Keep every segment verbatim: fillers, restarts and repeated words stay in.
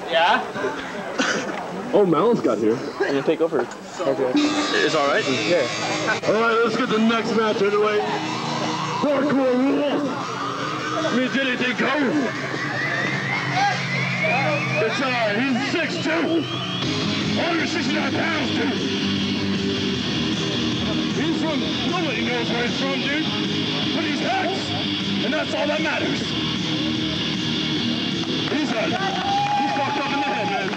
Yeah? Oh, Mal's got here. I'm gonna take over. Okay. It's alright? Yeah. Alright, let's get the next match underway. Hardcore rules. Means anything goes. It's uh, he's six two. one hundred sixty-nine pounds, dude. He's from, nobody knows where he's from, dude. But he's Hex, and that's all that matters. He's uh, he's fucked up in the head, man.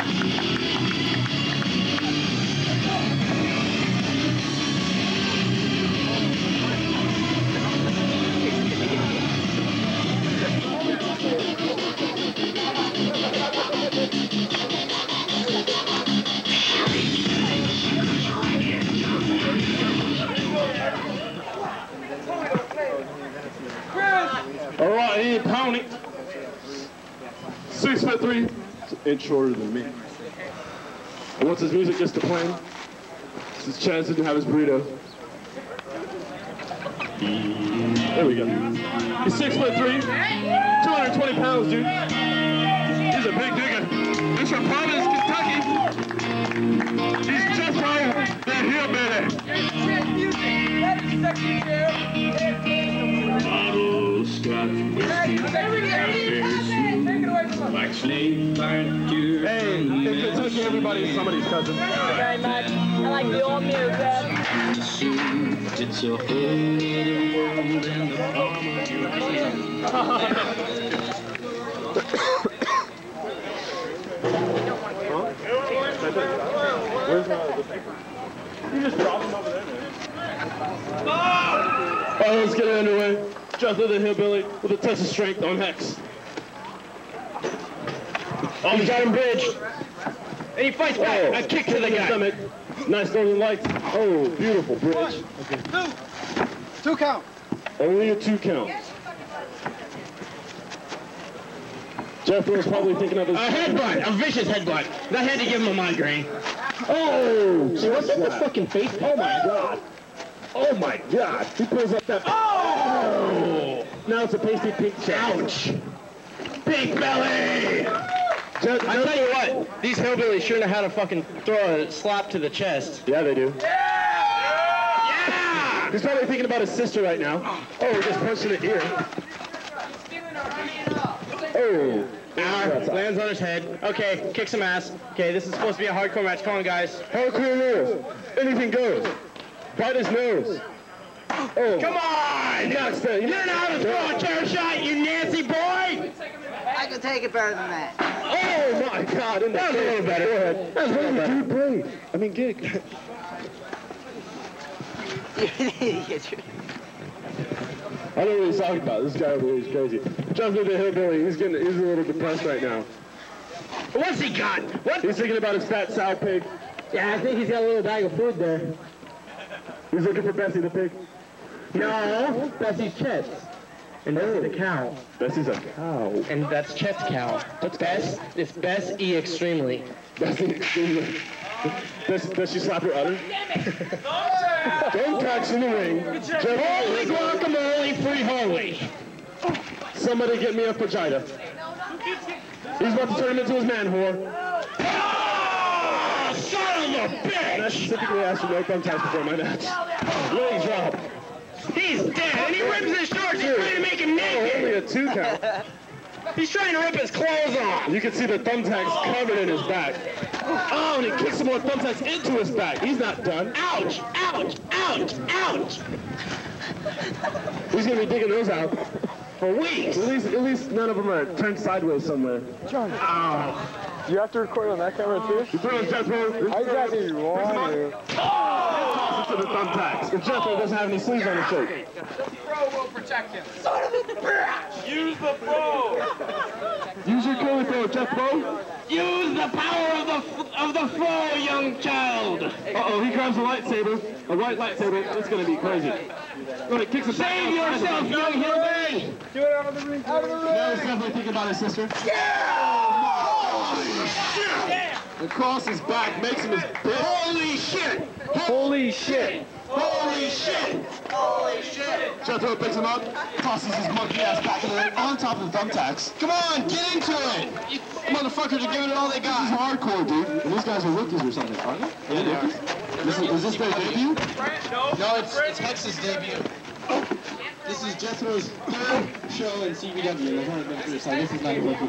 All right, he ain't pounding. Six foot three, an inch shorter than me. And once his music gets to playing, it's his chance to have his burrito. There we go. He's six foot three, two hundred twenty pounds, dude. He's a big nigga. He's from Providence, Kentucky. He's Jethro, the hillbilly. Bottles, Scotch, whiskey, like slave fire. Hey, in Kentucky, everybody's somebody's cousin. Thank you very much. I like the old music. It's a whole other world in the palm of your hand. Where's uh, the paper? You just dropped him over there, man. Alright, let's get it underway. Jethro the hillbilly with a test of strength on Hex. Oh, he's got him bridged. And he fights back. Oh, a kick to the guy. Stomach. Nice northern lights. Oh, beautiful bridge. Okay. Two. Two count. Only a two count. Jethro's probably thinking of his... A headbutt, a vicious headbutt. That had to give him a migraine. Oh! See, what's in the fucking face? Oh my god! Oh my god! He pulls up that... Oh! Now it's a pasty pink chest. Ouch! Big belly! I tell you what, these hillbillies sure know how to fucking throw a slap to the chest. Yeah, they do. Yeah! Yeah! He's probably thinking about his sister right now. Oh, he just punched in the ear. Oh! Hour, lands on his head. Okay, kick some ass. Okay, this is supposed to be a hardcore match. Come on, guys. Hardcore rules. Anything goes. Bite his nose. Oh. Come on! Gotcha. You don't know how to throw a chair shot, you Nancy boy! I can take it better than that. Oh my god, in the That was a little better. Go ahead. That was a little better. Dude, brave. I mean, gig. You're an idiot. I don't know what he's talking about. This guy over here is crazy. Jethro the hillbilly, he's getting, he's a little depressed right now. What's he got? What? He's thinking about his fat sow pig. Yeah, I think he's got a little bag of food there. He's looking for Bessie the pig. No, Bessie's chest. And that's the cow. Bessie's a cow. And that's chest cow. That's Bess. It's Bess E extremely. Bessie extremely. Does, does she slap her udder? Don't catch in the ring. Holy guacamole, free holy. Somebody get me a vagina. He's about to turn him into his man whore. Oh, son of a bitch! And I specifically asked for no thumbtacks before my match. Leg drop. He's dead, and he rips his shorts. He's trying to make him Oh, naked. only a two count. He's trying to rip his clothes off. You can see the thumbtacks covered in his back. Oh, and he kicks some more thumbtacks into his back. He's not done. Ouch! Ouch! Ouch! Ouch! He's gonna be digging those out. For weeks. At least, at least none of them are turned sideways somewhere. John. Oh. You have to record on that camera too? You throw Jethro. I exactly want to. Toss it to the thumbtacks. And Jethro doesn't have any sleeves on his shirt. The pro will protect him. Son of a bitch! Use the pro! Use your curly throw, Jethro. Use the power of the of the flow, young child. Uh-oh, he grabs a lightsaber. A white lightsaber. It's gonna be crazy. Oh, he kicks a Save yourself, young hillbilly! Do it out of the ring, out of the ring! Now he's definitely thinking about his sister. Holy Across his back makes him his bitch. Holy shit! Holy shit! Holy Holy shit! Holy shit! Jethro picks him up, tosses his monkey ass back in the ring on top of the thumbtacks. Come on, get into it! You motherfuckers are giving it all they got. This is hardcore, dude. And these guys are rookies or something, aren't they? Yeah, they are. This is, is this their debut? No, it's, it's Hex's debut. This is Jethro's third show in C B W, and they've only been through, so I guess he's not a rookie.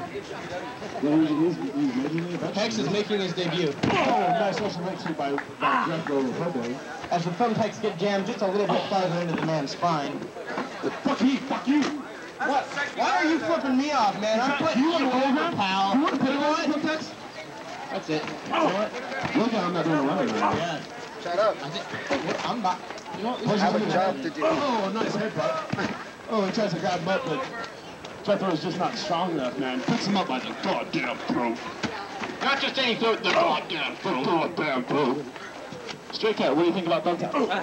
Hex is making his debut. Oh, nice special thanks to you by, by Jethro Barbed. As the thumbtacks get jammed just a little bit farther into the man's spine. Fuck you, fuck you! What? Why are you flipping me off, man? I'm putting you, you over, pal. You want to put it on what? thumbtacks? That's it. Oh. You know what? Look how I'm not doing a running right now. Yeah. Shut up. I think, I'm not. You know what? I have a job to do. Oh, nice headbutt. Oh, he tries to grab him up, but Jethro's just not strong enough, man. Picks him up by the goddamn throat. Not just any throat, the goddamn throat. The goddamn throat. Straight Cat, what do you think about thumbtack? Why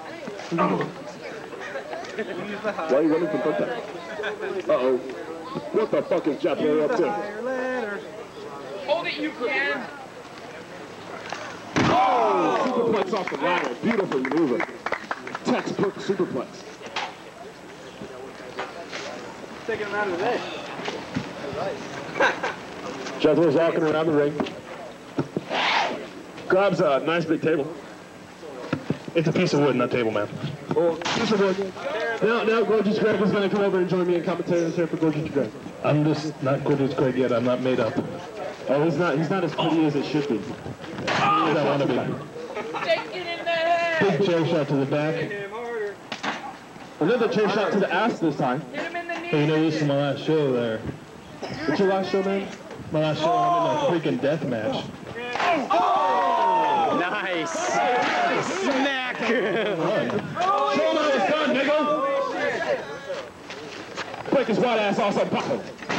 are you running from thumbtack? Uh-oh. What the fuck is Jethro up to? Hold it, you can. Oh! Superplex off the ladder. Beautiful maneuver. Textbook superplex. Taking him out of the way. Jethro's walking around the ring. Grabs a nice big table. It's a piece of wood, not table, man. Oh, piece of wood. Now, now Gorgeous Greg is going to come over and join me in commentary here for Gorgeous Greg. I'm just not Gorgeous Greg yet. I'm not made up. Oh, he's not. He's not as pretty as it should be. I want to be. Take it in the head. Big chair shot to the back. Another chair shot to the ass this time. Hit him in the knee. Hey, you know, this is my last show there. What's your last show, man? My last show, I'm in a freaking death match. Oh! Nice! Smack! Show him how it's done, nigga! Break his white ass off some pocket.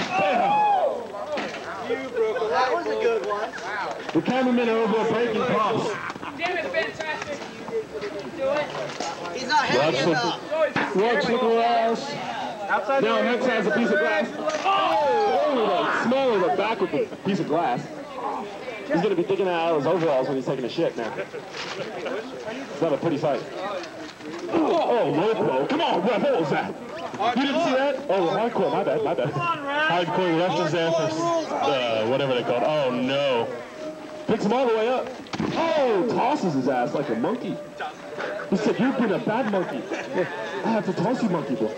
That was a good one. The cameramen are over breaking props. Damn it, fantastic. Do it. He's not heavy enough. Watch the glass. Now Hex has a piece of glass. Oh! The smell of the back with a piece of glass. He's going to be digging out of his overalls when he's taking a shit, man. It's not a pretty sight. Oh, low blow. Come on, Ref, what was that? You didn't see that? Oh, hardcore, my bad, my bad. Hardcore left his there for uh, whatever they call it. Oh, no. Picks him all the way up. Oh, tosses his ass like a monkey. He said, you've been a bad monkey. I have to toss you, monkey boy.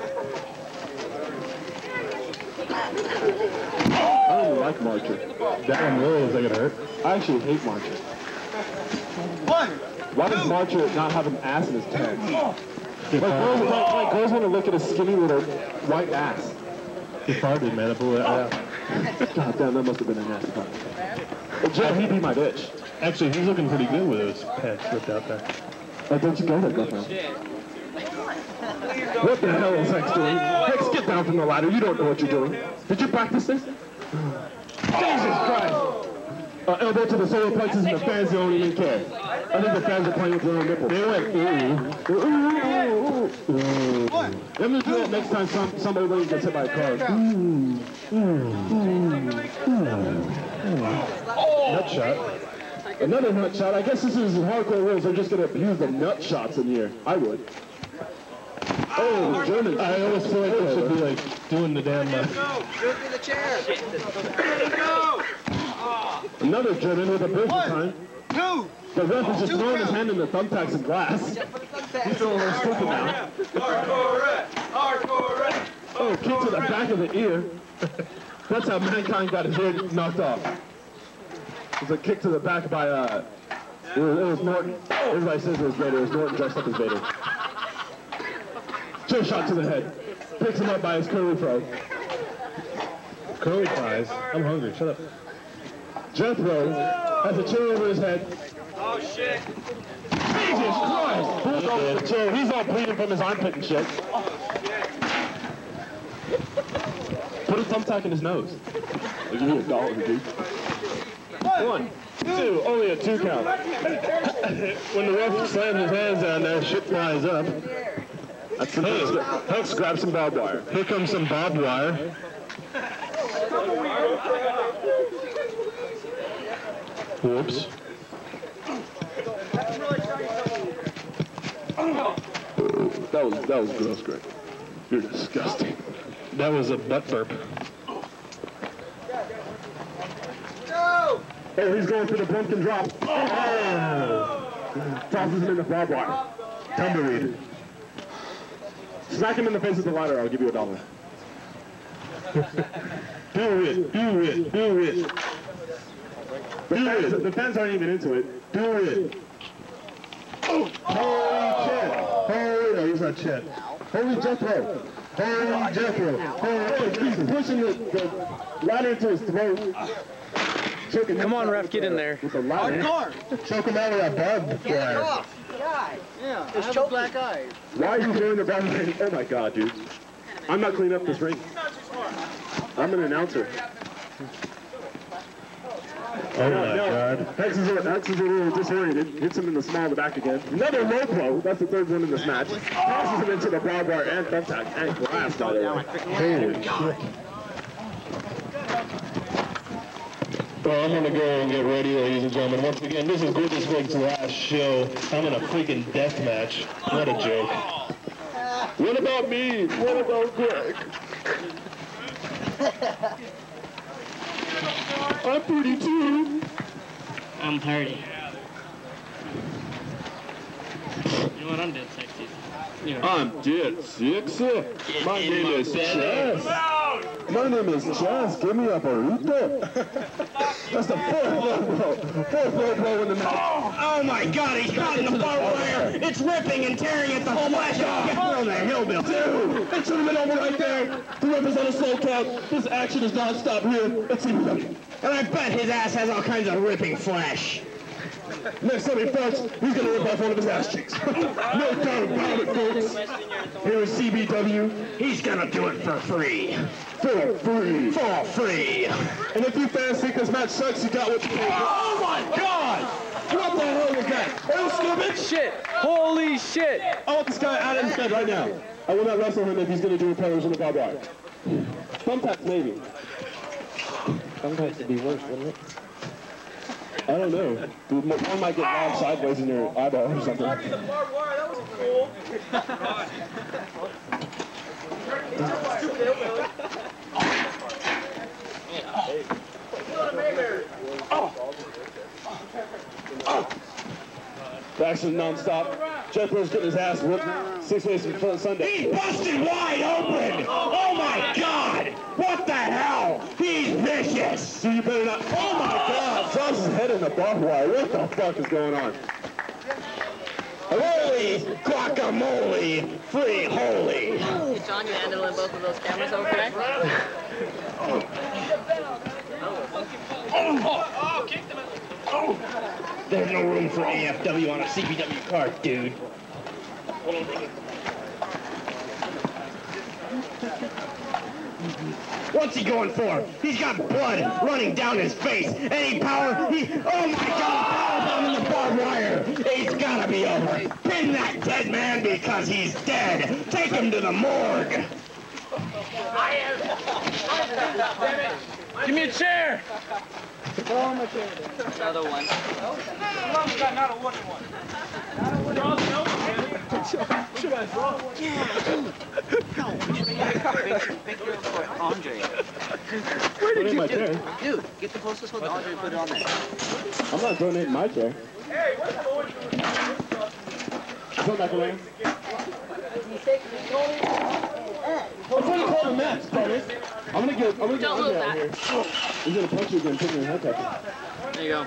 I don't even like Marcher. That one really is like it hurt. I actually hate Marcher. One. Why does Marcher not have an ass in his pants? Like girls, like, like girls want to look at his skinny little white ass. He farted, man. I blew it out. God damn, that must have been a nasty part. Well, Jeff, he'd be my bitch. Actually, he's looking pretty good with those pants ripped out there. Oh, don't you go there, girlfriend. What the hell is Hex doing? Hex, get down from the ladder. You don't know what you're doing. Did you practice this? Jesus Christ! Uh, elbow to the solar plexus and the fans don't even care. I think the fans are playing with their own nipples. They went, ooh, ooh, ooh, ooh. I'm going to do that next time some, some old lady gets hit by a car. Ooh, ooh, ooh, Nut shot. Another nut shot. I guess this is hardcore rules. They're just going to abuse the nut shots in here. I would. Oh, the Germans. I always feel like they should be like doing the damn. Uh, Go. Give me the chair. Another German with a bridge this time. Two. The ref is just throwing his hand in the thumbtacks and glass. He's feeling a little stupid now. Hardcore rep. Hardcore rep. Oh, kick to the back of the ear. That's how Mankind got his ear knocked off. It was a kick to the back by, uh, it was, it was Norton. Everybody says it was Vader. It was Norton dressed up as Vader. Chair shot to the head. Picks him up by his curly throat. curly fries. I'm hungry. Shut up. Jethro has a chair over his head. Oh, shit. Jesus Christ! Pulled over the chair. He's all bleeding from his armpit and shit. Put a thumbtack in his nose. I'll give you a dollar, dude. One, two, only a two count. When the ref slams his hands down there, shit flies up. That's the hey, Hex, grab some barbed wire. Here comes some barbed wire. Whoops. that was that was gross, Greg. You're disgusting. That was a butt burp. Go! Oh, he's going for the bump and drop. Oh! Tosses him in the barbed wire. Tumbleweed. Smack him in the face with the ladder, I'll give you a dollar. Do it, do it, do it. The fans, the fans aren't even into it. Do it. Oh! Holy Chet! Holy, no, he's not Chet. Holy Jethro! Holy Jethro! Holy, he's pushing the, the ladder into his throat. Come on, ref, get in there. With a ladder. Choke him out with that barbed Get it wire. off! Yeah, yeah. It's choking. Black eyes. Why are you doing the barbed wire? Oh my God, dude. I'm not cleaning up this ring. I'm an announcer. Oh my no. God. Hex is, a, Hex is a little disoriented. Hits him in the small of the back again. Another low blow. That's the third one in this match. Passes him into the barbed wire and thumbtack and blast out of there. Holy shit. Well, I'm gonna go and get ready, ladies and gentlemen. Once again, this is Goodness Week's last show. I'm in a freaking death match. What a joke. What about me? What about Greg? I'm pretty too. I'm thirty. You know what? I'm dead sexy. You know. I'm dead sexy. My name is Chess. My name is Chess. Give me a burrito. That's the fourth low blow. Fourth low blow in the match. Oh, oh my God, he's caught in the barbed wire. It's ripping and tearing at the flesh. Get on the hillbill. Dude, it should have been over right there. The ref is on a slow count. This action is not stop here at C B W. And I bet his ass has all kinds of ripping flesh. Next time he fights, he's going to rip off one of his ass cheeks. No doubt about it, folks. Here is C B W. He's gonna do it for free. For free. For free. And if you fans think this match sucks, you got what you paid for. Oh my God! What the hell was that? Are you stupid? Shit! Holy shit! I want this guy out of his bed right now. I will not wrestle him if he's going to do repellers in the barbed wire. Thumbtacks, maybe. Sometimes it'd be worse, wouldn't it? I don't know. Dude, one might get lobbed sideways in your eyeball or something. The barbed wire, that was cool. The action non-stop. Jethro's getting his ass whooped. Six ways from front Sunday. He's busted wide open! Oh my God! What the hell? He's vicious! Dude, you better not. Oh my God! Drops his head in the barbed wire. What the fuck is going on? Holy guacamole! Free holy! Hey, John, you handling both of those cameras okay? Oh, kicked him. There's no room for A F W on a C B W card, dude. What's he going for? He's got blood running down his face. Any power? He, oh my God, powerbomb in the barbed wire. He's gotta be over. Pin that dead man because he's dead. Take him to the morgue. Give me a chair. Another one. Mom's got not a wooden one. Not a wooden one. Andre. Where did you do? Dude, get the closest one to Andre and put it on there. I'm not donating my chair. Hey, what's the one? Put back away. I'm trying to call the match, Carlos. I'm gonna get, I'm gonna get Don't Andre move out that. here. He's gonna punch you again, put you in a haircut. There you go.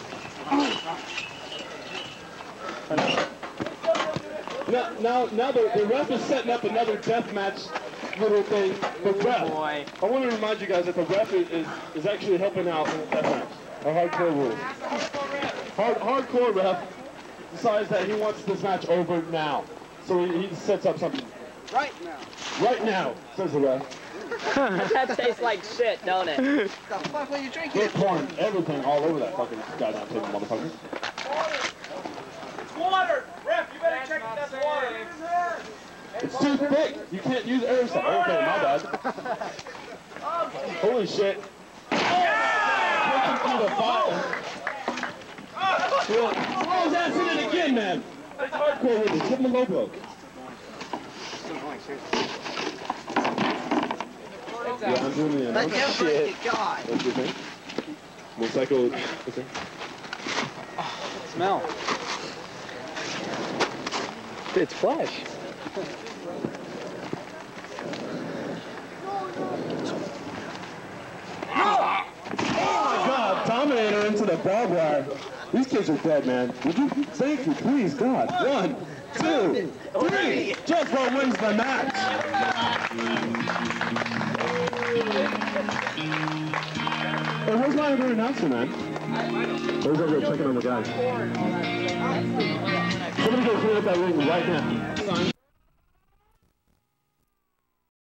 Now, now, now the, the ref is setting up another deathmatch little thing. The ref. Boy. I want to remind you guys that the ref is, is, is actually helping out in the deathmatch. Our hardcore rules. Hard, hardcore ref decides that he wants this match over now. So he, he sets up something. Right now. Right now, says the ref. That tastes like shit, don't it? The fuck are you drinking? There's corn, everything all over that fucking goddamn table, motherfucker. Water! Ref, you better check if that's water. It's too thick. You can't use aerosol. Okay, my bad. Holy shit. Through the fire. Throw his ass in it again, man. Hardcore with it. Give him a low blow. Yeah, I'm doing the Let announce. them break it, God. What's your thing? We'll cycle. Okay. Smell. It's flesh. Oh my God, Dominator into the barbed wire. These kids are dead, man. Would you? Thank you, please, God. One, two, three. Jethro wins the match. Hey, where's my other announcer, man? Where's over there checking on the guys? Somebody go clean up that ring right now.